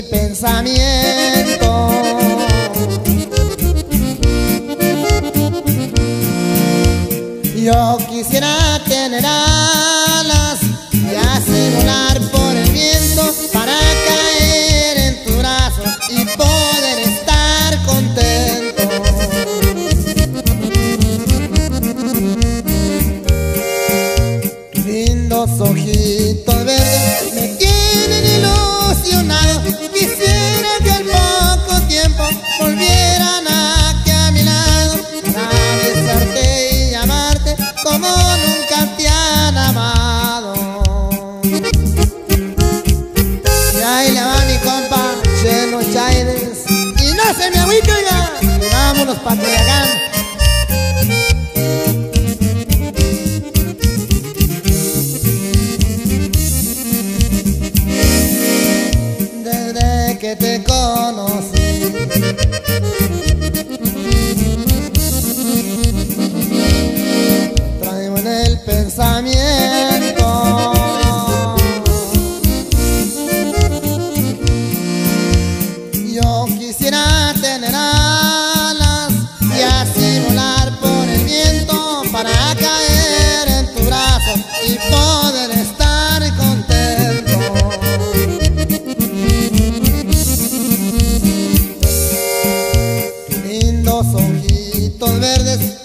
pensamiento. Yo quisiera tener alas y así volar por el viento para caer en tu brazo y poder estar contento. Tus lindos ojitos verdes me tienen ilusionado. Quisiera que al poco tiempo volvieran aquí a mi lado para besarte y amarte como nunca te han amado. Y ahí le va mi compa Cheno Chaides, y no se me agüite, oiga, y vámonos pa' Culiacán. Desde que te conocí traigo en el pensamiento yo quisiera tener alas y así volar por el viento para caer en tu brazo y poder estar contento. Tus lindos ojitos verdes